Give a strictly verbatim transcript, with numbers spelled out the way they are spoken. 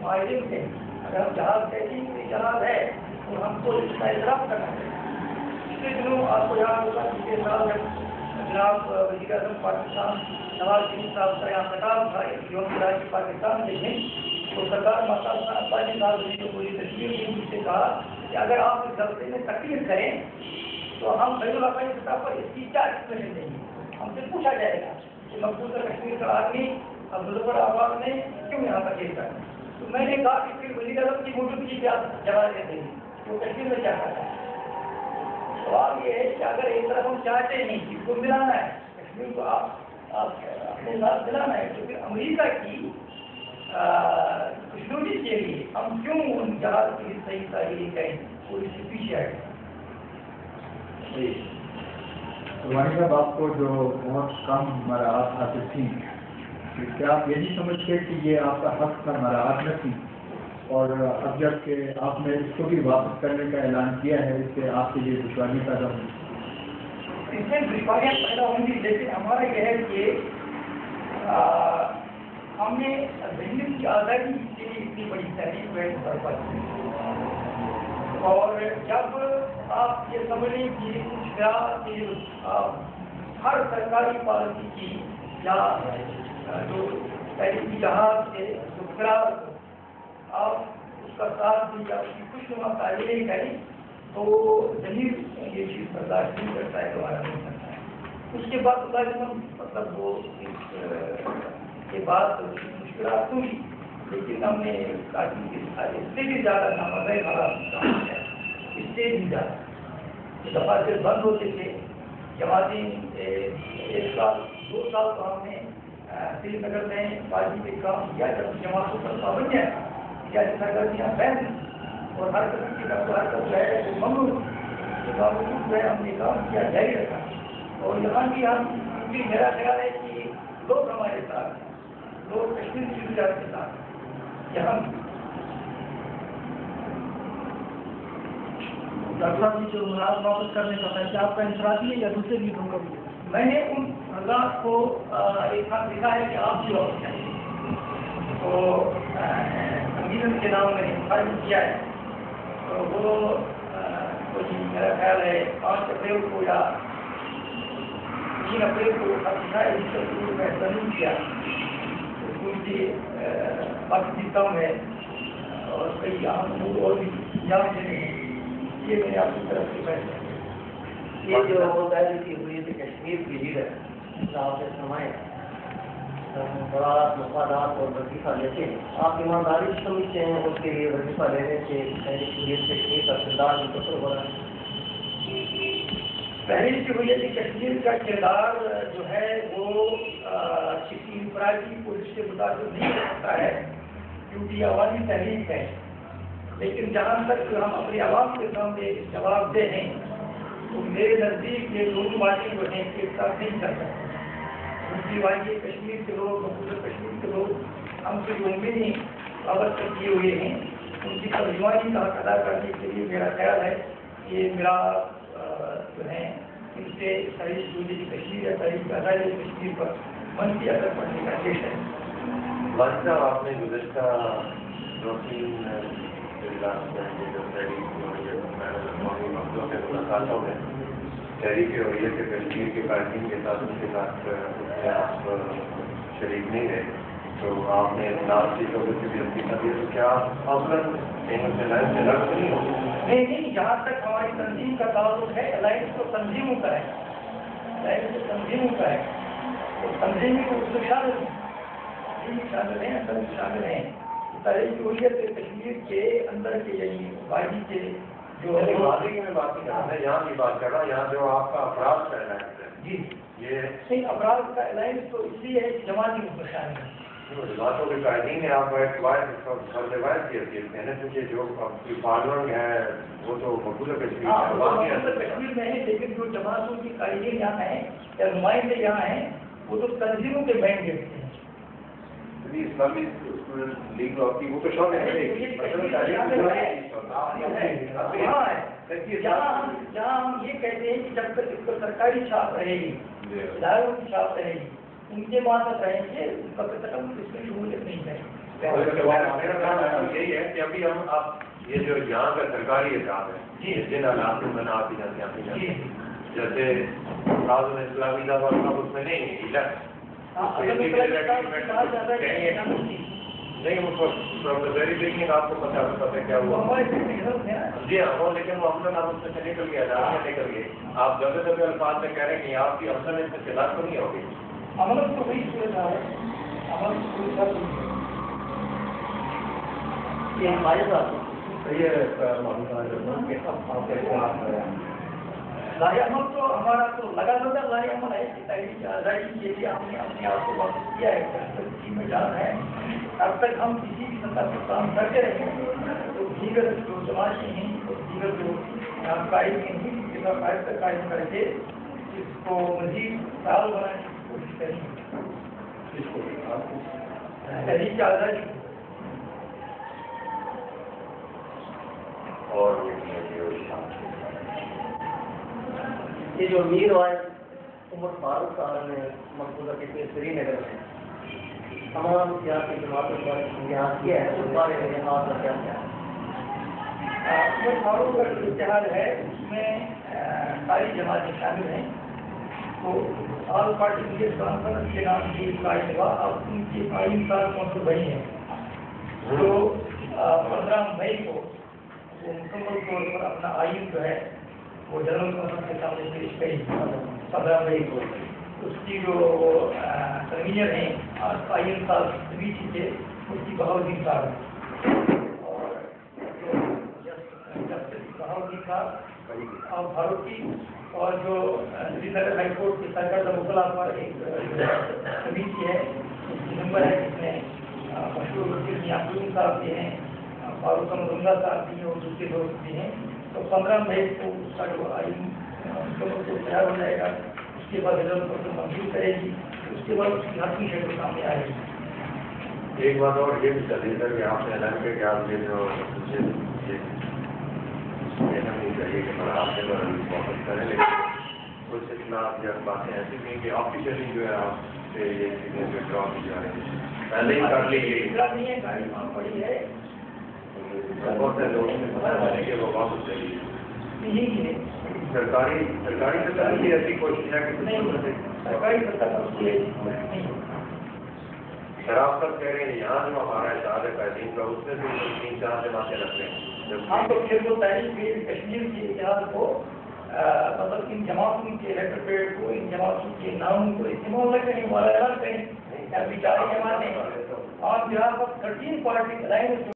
ماہرین سے اگر ہم جہاز کہتے ہیں کہ جہاز ہے تو ہم کو اس کا اعتراف کرنا چاہیے. پچھلے دنوں آپ کو یاد ہوگا کہ صاحب جناب وزیر اعظم پاکستان نواز شریف صاحب کا یہاں خطاب تھا یوم راج پاکستان کے دن، تو سرکار ماتا اباسی صاحب نے جو پوری تصویر کی ان سے کہا کہ اگر آپ اس جلسے میں تقریر کریں تو ہم بین الاقوامی سطح پر اس کی کیا ایکسپلینیشن دیں گے. ہم سے پوچھا جائے گا کہ مقبوضہ کشمیر کا آدمی عبدالظفر آباد نے کیوں یہاں پر کیس کرنا. تو میں نے کہا کہ پھر وزیر اعظم کی موجودگی کیا جواب دیتے ہیں وہ کشمیر میں کیا کرتا ہے. سوال یہ ہے کہ اگر ایک طرف ہم چاہتے ہیں کہ اس کو ملانا ہے کشمیر کو آپ آپ اپنے ساتھ ملانا ہے تو پھر امریکہ کی خوشنودی کے لیے ہم کیوں ان جہاز کی صحیح تحریر کریں وہ اس سے پیچھے آئے. روحانی صاحب آپ کو جو بہت کم مراعات حاصل تھیں کیا آپ یہ نہیں سمجھتے کہ یہ آپ کا حق کا مراعات نہ تھی اور اب جب کہ آپ نے اس کو بھی واپس کرنے کا اعلان کیا ہے اس سے آپ کے لیے دشواری پیدا ہوئی؟ اس میں دشواریاں پیدا ہوں گی لیکن ہمارا یہ ہے کہ ہم نے ذہنیت کی آزادی کے لیے اتنی بڑی تحریک میں برپا کی اور جب آپ یہ سمجھیں کہ کہ ہر سرکاری پالیسی کی یا جو تحریکی جہاز کے جو خلاف آپ اس کا ساتھ دیں یا اس کی خوش نما تعلیم کریں تو ضمیر یہ چیز برداشت نہیں کرتا ہے دوبارہ نہیں کرتا ہے. اس کے بعد لازم مطلب وہ کے بعد مشکلات ہوئی لیکن ہم نے کافی اس سے بھی زیادہ نامزہ حالات کام کیا اس سے بھی زیادہ دفاتر بند ہوتے تھے جماعتیں ایک سال دو سال تو ہم نے سری نگر میں بازی پہ کام کیا جب جماعتوں پر پابندیاں یا سرگرمیاں بند اور ہر قسم کی حرکت جو ہے وہ ممنوع کے باوجود جو ہے ہم نے کام کیا جاری رکھا اور یہاں بھی ہم کیونکہ میرا خیال ہے کہ لوگ ہمارے ساتھ ہیں لوگ کشمیر کی گجرات کے ساتھ ہیں. یہاں ڈاکٹر صاحب کی جو ملازمت واپس کرنے کا فیصلہ آپ کا انفرادی ہے یا دوسرے بھی لوگوں کا بھی؟ میں نے ان حضرات کو ایک خط لکھا ہے کہ آپ بھی واپس کریں تو انگیزن کے نام میں نے خارج کیا ہے تو وہ میرا خیال ہے پانچ اپریل کو یا تین اپریل کو خط لکھا ہے جس کا میں تسلیم کیا اسکول کی وقت بھی کم ہے اور کئی اہم امور اور بھی جان دینے ہیں یہ میں نے آپ کی طرف سے فیصلہ کیا. یہ جو مظاہرے کی ہوئی تھی کشمیر کی لیڈر صاحب سے سمائے برات مفادات اور وظیفہ لیتے ہیں آپ ایمانداری سمجھتے ہیں اس کے لیے وظیفہ لینے سے کشمیر کا کردار منتقل ہو رہا ہے؟ تحریر کی ہوئی تھی کشمیر کا کردار جو ہے وہ کسی انفرادی پولیس سے متاثر نہیں ہو سکتا ہے کیونکہ یہ عوامی تحریک ہے لیکن جہاں تک ہم اپنی عوام کے سامنے جواب دے ہیں تو میرے نزدیک یہ دونوں باتیں جو ہیں ایک ساتھ نہیں کر سکتے. دوسری بات یہ کشمیر کے لوگ مقبوضہ کشمیر کے لوگ ہم سے جو امیدیں وابستہ کیے ہوئے ہیں ان کی ترجمانی کا حق ادا کرنے کے لیے میرا خیال ہے کہ میرا جو ہے ان سے تحریک کی کشمیر یا تحریک آزادی کشمیر پر منفی اثر پڑنے کا کیس ہے. واجد صاحب آپ نے گزشتہ دو تین ملاقاتوں میں تحریک ہوئیت کے کشمیر کے قائدین کے ساتھ ان کے ساتھ آپ شریک نہیں رہے تو آپ نے اطلاعات کی شعبے سے بھی استعفیٰ دیا تو کیا افغان ان سے لائن سے لگ نہیں ہو؟ نہیں نہیں جہاں تک ہماری تنظیم کا تعلق ہے الائنس تو تنظیموں کا ہے الائنس تو تنظیموں کا ہے تو تنظیمی کو اس میں شامل ہیں شامل ہیں اصل شامل ہیں تحریک ہوئیت کشمیر کے اندر کے یعنی باغی کے جو ماضی کی میں بات نہیں کر رہا یہاں کی بات کر رہا ہوں یہاں جو آپ کا افراد کا الائنس ہے جی یہ نہیں افراد کا الائنس تو اس لیے ہے کہ جماعتی اس میں شامل ہے. جماعتوں کے قائدین نے آپ کو ایک روایت کی حیثیت میں نے کیونکہ جو فارورڈ ہے وہ تو مقبوضہ کشمیر میں ہے لیکن جو جماعتوں کی قائدین یہاں ہیں یا نمائندے یہاں ہیں وہ تو تنظیموں کے مینڈیٹ ہیں. اسلامی لیگ آف کی وہ تو شامل ہے جہاں ہم یہ کہتے ہیں کہ جب تک اس پر سرکاری چھاپ رہے گی اداروں کی چھاپ رہے گی ان کے بعد رہیں گے اس کا تک اس میں شمولیت نہیں ہے. ہے کہ ابھی ہم اب یہ جو یہاں کا سرکاری احساس ہے جی جن حالات میں میں نے آپ ہی جانتے ہیں آپ ہی جی جانتے ہیں جیسے قاضی اسلامی دعوت اب اس میں نہیں ہے ہاں اگر میں کہا جاتا ہے کہ نہیں وہ ویری بگننگ آپ کو پتا پتا کیا وہ ہوا ہمارے سٹیزن ہیں جی ہاں وہ لیکن وہ افسر آپ اس سے نکل گیا جا کے نکل گئے آپ دبے دبے الفاظ میں کہہ رہے ہیں کہ آپ کی افسر اس سے خلاف تو نہیں ہوگی عمل تو وہی صورت ہے عمل تو کوئی فرق نہیں ہے یہ ہمارے ساتھ لائی عمل تو ہمارا تو لگاتار لائی عمل ہے کہ تحریک آزادی کے لیے ہم نے اپنے آپ کو وقت کیا ہے میں جان ہے اب تک ہم کسی بھی سطح پر کام کرتے رہے تو دیگر جو سماجی ہیں دیگر جو قائد ہیں جس کا قائد تک قائم کر کے اس کو مزید فعال بنانے کی کوشش کریں تحریک آزادی اور یہ جو امیر وائز عمر فاروق صاحب نے مقبوضہ کے سری نگر میں تمام سیاسی جماعتوں پر اتحاد کیا ہے اس بارے میں آپ کا کیا خیال ہے؟ عمر فاروق کا جو اتحاد ہے اس میں ساری جماعتیں شامل ہیں تو آل پارٹی لیڈرز کانفرنس کے نام سے قائم ہوا اب ان کی آئین سال موصول بنی ہے جو پندرہ مئی کو وہ مکمل طور پر اپنا آئین جو ہے وہ جنرل کونسل کے سامنے پیش کری پندرہ مئی کو اس کی جو کنوینر ہیں آئین سال سمیتی کے اس کی بہاؤدین صاحب اور جسٹس بہاؤدین صاحب اور فاروقی اور جو سری نگر ہائی کورٹ کے سرکردہ وکلا پر ایک کمیٹی ہے اس کی نمبر ہے جس میں مشہور وکیل میاں قیوم صاحب بھی ہیں فاروق احمد عمدہ صاحب بھی ہیں اور دوسرے لوگ بھی ہیں تو پندرہ مئی کو اس کا جو آئین مکمل کو تیار ہو جائے گا اس کے بعد جنرل کونسل منظور کرے گی اس کے بعد اس کی حتمی شکل سامنے آئے گی ایک بات اور یہ بھی چلیے سر کہ آپ نے اعلان کیا کہ آپ یہ جو کہنا نہیں چاہیے کہ میں آپ کے بارے میں واپس کریں لیکن کچھ اطلاعات یا باتیں ایسی نہیں کہ آفیشلی جو ہے آپ سے یہ چیزیں جو ڈرا کی جا رہی ہیں پہلے ہی کر لیجیے نہیں ہے گاڑی وہاں پڑی ہے بہت سے لوگوں نے بتایا ہے کہ وہ واپس چلیے نہیں ہے سرکاری سرکاری سطح کی ایسی کوشش ہے کہ نہیں سرکاری سطح پر اس کی ایسی کوشش نہیں ہے شراب سب کہہ رہے ہیں یہاں جو ہمارا اشار ہے قیدین کا اس میں بھی تین چار جماعتیں رکھتے ہیں ہم تو پھر وہ تحریک کشمیر کے اتحاد کو مطلب ان جماعتوں کے لیٹر پیڈ کو ان جماعتوں کے ناموں کو استعمال نہ کریں والا اعلان کریں بیچارے جماعتیں اور جہاں پر تھرٹین پارٹی